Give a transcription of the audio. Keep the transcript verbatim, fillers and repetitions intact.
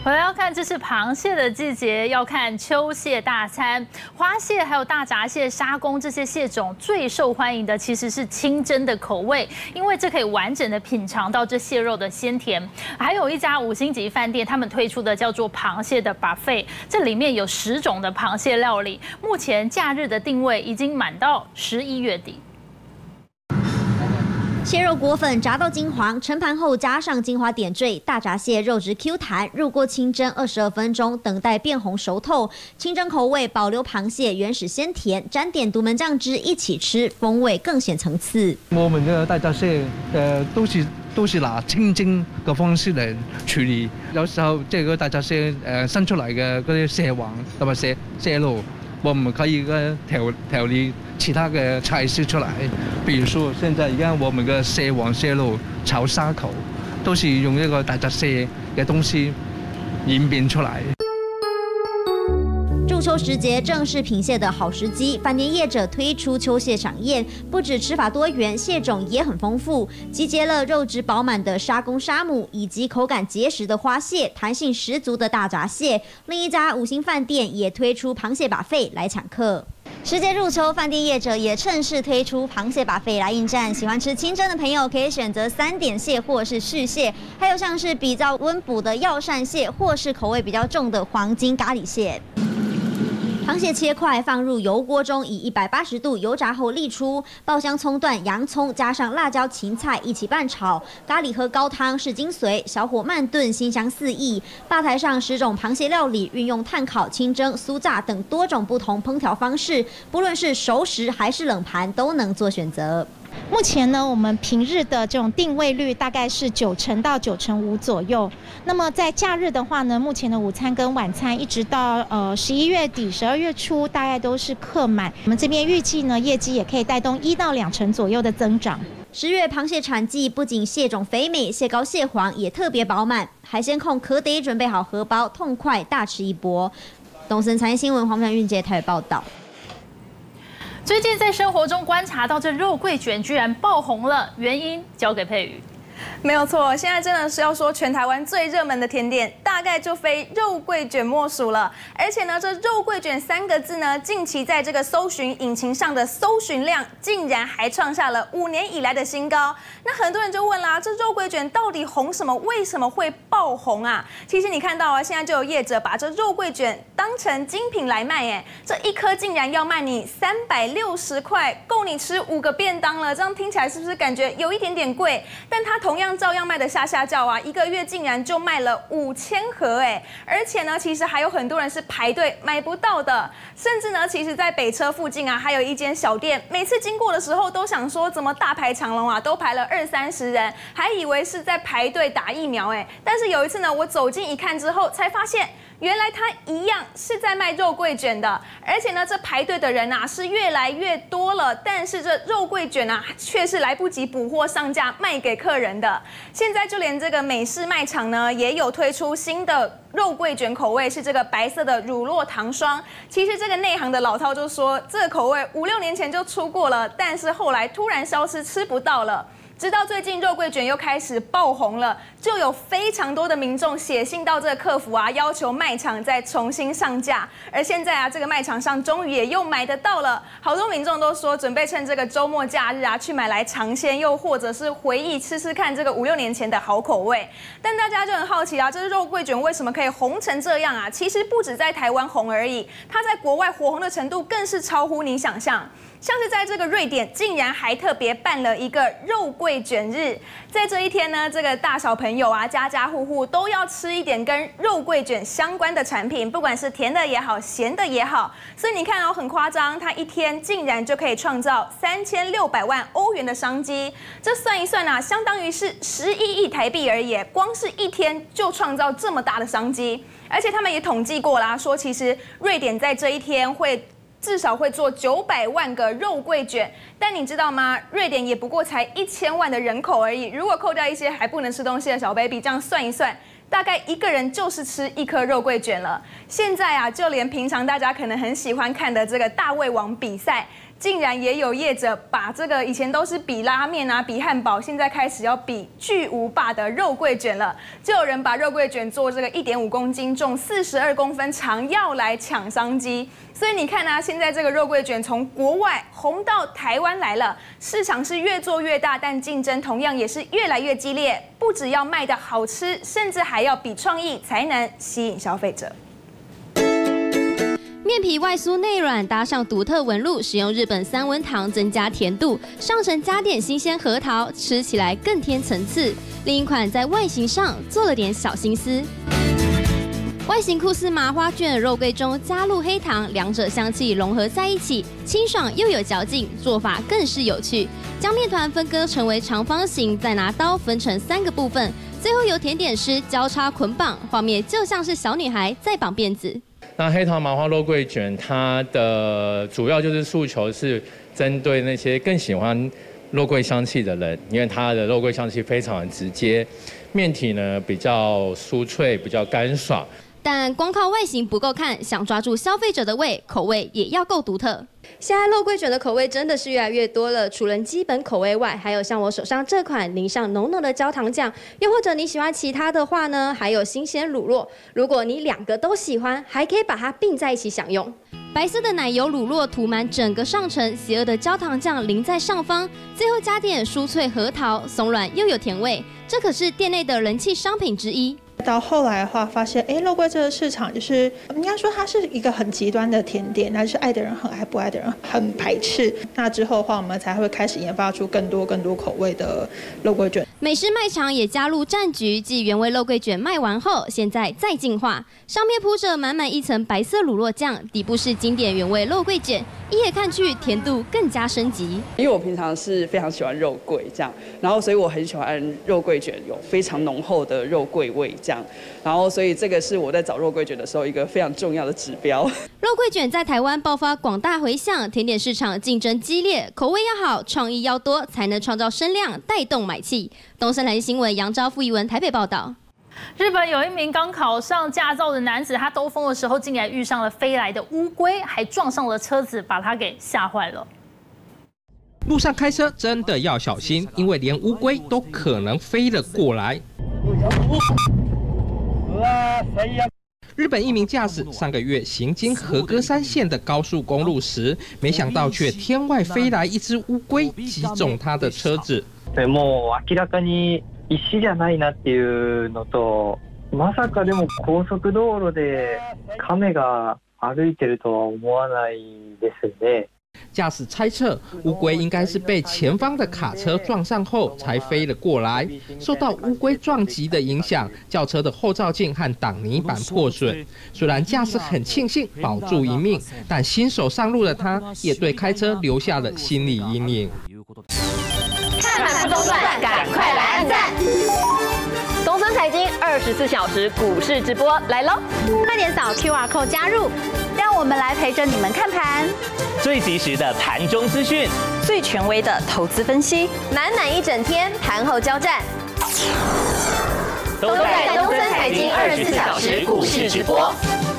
回来要看，这是螃蟹的季节，要看秋蟹大餐。花蟹还有大闸蟹、沙公这些蟹种最受欢迎的其实是清蒸的口味，因为这可以完整的品尝到这蟹肉的鲜甜。还有一家五星级饭店，他们推出的叫做螃蟹的 buffet， 这里面有十种的螃蟹料理。目前假日的定位已经满到十一月底。 蟹肉裹粉炸到金黄，盛盘后加上金华点缀，大闸蟹肉质 Q 弹，入锅清蒸二十二分钟，等待变红熟透。清蒸口味保留螃蟹原始鲜甜，沾点独门酱汁一起吃，风味更显层次。 我们的大闸蟹，呃，都是都是拿清蒸嘅方式嚟處理。有時候即係個大閘蟹誒生出嚟嘅嗰啲蟹黃同埋蟹蟹肉。 我們可以嘅調調理其他嘅菜式出來，比如說現在而家我們嘅蟹黃蟹肉炒沙口，都是用一個大閘蟹嘅東西演變出來。 入秋时节正是品蟹的好时机，饭店业者推出秋蟹飨宴，不止吃法多元，蟹种也很丰富，集结了肉质饱满的沙公沙母，以及口感结实的花蟹，弹性十足的大闸蟹。另一家五星饭店也推出螃蟹buffet来抢客。 时节入秋，饭店业者也趁势推出螃蟹buffet来应战。喜欢吃清蒸的朋友可以选择三点蟹或是续蟹，还有像是比较温补的药膳蟹，或是口味比较重的黄金咖喱蟹。 螃蟹切块放入油锅中，以一百八十度油炸后沥出，爆香葱段、洋葱加上辣椒、芹菜一起拌炒，咖喱和高汤是精髓，小火慢炖，馨香四溢。吧台上十种螃蟹料理，运用炭烤、清蒸、酥炸等多种不同烹调方式，不论是熟食还是冷盘，都能做选择。 目前呢，我们平日的这种定位率大概是九成到九成五左右。那么在假日的话呢，目前的午餐跟晚餐一直到呃十一月底、十二月初，大概都是客满。我们这边预计呢，业绩也可以带动一到两成左右的增长。 十月螃蟹产季，不仅蟹种肥美，蟹膏蟹黄也特别饱满。海鲜控可得准备好荷包，痛快大吃一波。东森产业新闻黄传韵杰台北报道。 最近在生活中观察到，这肉桂卷居然爆红了，原因交给佩瑜。 没有错，现在真的是要说全台湾最热门的甜点，大概就非肉桂卷莫属了。而且呢，这肉桂卷三个字呢，近期在这个搜寻引擎上的搜寻量竟然还创下了五年以来的新高。那很多人就问啦，这肉桂卷到底红什么？为什么会爆红啊？其实你看到啊，现在就有业者把这肉桂卷当成精品来卖，哎，这一颗竟然要卖你三百六十块，够你吃五个便当了。这样听起来是不是感觉有一点点贵？但它同样 照样卖的下下叫啊，一个月竟然就卖了五千盒哎！而且呢，其实还有很多人是排队买不到的，甚至呢，其实在北车附近啊，还有一间小店，每次经过的时候都想说，怎么大排长龙啊，都排了二三十人，还以为是在排队打疫苗哎！但是有一次呢，我走近一看之后，才发现。 原来它一样是在卖肉桂卷的，而且呢，这排队的人啊是越来越多了，但是这肉桂卷啊却是来不及补货上架卖给客人的。现在就连这个美式卖场呢，也有推出新的肉桂卷口味，是这个白色的乳酪糖霜。其实这个内行的老饕就说，这个口味五六年前就出过了，但是后来突然消失，吃不到了。 直到最近肉桂卷又开始爆红了，就有非常多的民众写信到这个客服啊，要求卖场再重新上架。而现在啊，这个卖场上终于也又买得到了，好多民众都说准备趁这个周末假日啊去买来尝鲜，又或者是回忆吃吃看这个五六年前的好口味。但大家就很好奇啊，这肉桂卷为什么可以红成这样啊？其实不止在台湾红而已，它在国外火红的程度更是超乎你想象。 像是在这个瑞典，竟然还特别办了一个肉桂卷日。在这一天呢，这个大小朋友啊，家家户户都要吃一点跟肉桂卷相关的产品，不管是甜的也好，咸的也好。所以你看哦，很夸张，它一天竟然就可以创造三千六百万欧元的商机。这算一算啊，相当于是十一亿台币而已，光是一天就创造这么大的商机。而且他们也统计过啦，说其实瑞典在这一天会 至少会做九百万个肉桂卷，但你知道吗？瑞典也不过才一千万的人口而已。如果扣掉一些还不能吃东西的小 baby， 这样算一算，大概一个人就是吃一颗肉桂卷了。现在啊，就连平常大家可能很喜欢看的这个大胃王比赛， 竟然也有业者把这个以前都是比拉面啊、比汉堡，现在开始要比巨无霸的肉桂卷了。就有人把肉桂卷做这个一点五公斤、重四十二公分长，要来抢商机。所以你看啊，现在这个肉桂卷从国外红到台湾来了，市场是越做越大，但竞争同样也是越来越激烈。不只要卖得好吃，甚至还要比创意才能吸引消费者。 面皮外酥内软，搭上独特纹路，使用日本三温糖增加甜度，上层加点新鲜核桃，吃起来更添层次。另一款在外形上做了点小心思。外形酷似麻花卷，肉桂中加入黑糖，两者香气融合在一起，清爽又有嚼劲，做法更是有趣。将面团分割成为长方形，再拿刀分成三个部分，最后由甜点师交叉捆绑，画面就像是小女孩在绑辫子。 那黑糖麻花肉桂卷，它的主要就是诉求是针对那些更喜欢肉桂香气的人，因为它的肉桂香气非常的直接，面体呢比较酥脆，比较干爽。 但光靠外形不够看，想抓住消费者的胃，口味也要够独特。现在肉桂卷的口味真的是越来越多了，除了基本口味外，还有像我手上这款淋上浓浓的焦糖酱，又或者你喜欢其他的话呢，还有新鲜乳酪。如果你两个都喜欢，还可以把它并在一起享用。白色的奶油乳酪涂满整个上层，邪恶的焦糖酱淋在上方，最后加点酥脆核桃，松软又有甜味，这可是店内的人气商品之一。 到后来的话，发现哎，肉桂这个市场就是应该说它是一个很极端的甜点，那就是爱的人很爱，不爱的人很排斥。那之后的话，我们才会开始研发出更多更多口味的肉桂卷。 美式卖场也加入战局，继原味肉桂卷卖完后，现在再进化，上面铺着满满一层白色乳酪酱，底部是经典原味肉桂卷，一眼看去甜度更加升级。 因为我平常是非常喜欢肉桂这样，然后所以我很喜欢肉桂卷有非常浓厚的肉桂味这样，然后所以这个是我在找肉桂卷的时候一个非常重要的指标。 肉桂卷在台湾爆发广大回响，甜点市场竞争激烈，口味要好，创意要多，才能创造声量，带动买气。东森台新闻杨昭、傅怡文台北报道。 日本有一名刚考上驾照的男子，他兜风的时候竟然遇上了飞来的乌龟，还撞上了车子，把他给吓坏了。 路上开车真的要小心，因为连乌龟都可能飞了过来。日本一名驾驶上个月行经和歌山县的高速公路时，没想到却天外飞来一只乌龟，击中他的车子。 もう明らかに石じゃないなっていうのと、まさかでも高速道路で亀が歩いてるとは思わないですね。 驾驶猜测，乌龟应该是被前方的卡车撞上后才飞了过来。受到乌龟撞击的影响，轿车的后照镜和挡泥板破损。虽然驾驶很庆幸保住一命，但新手上路的他也对开车留下了心理阴影。 看盘不中断，赶快来按赞！东森财经二十四小时股市直播来喽！ 快点扫 Q R code 加入，让我们来陪着你们看盘。 最及时的盘中资讯， 最权威的投资分析， 满满一整天盘后交战， 都在东森财经二十四小时股市直播。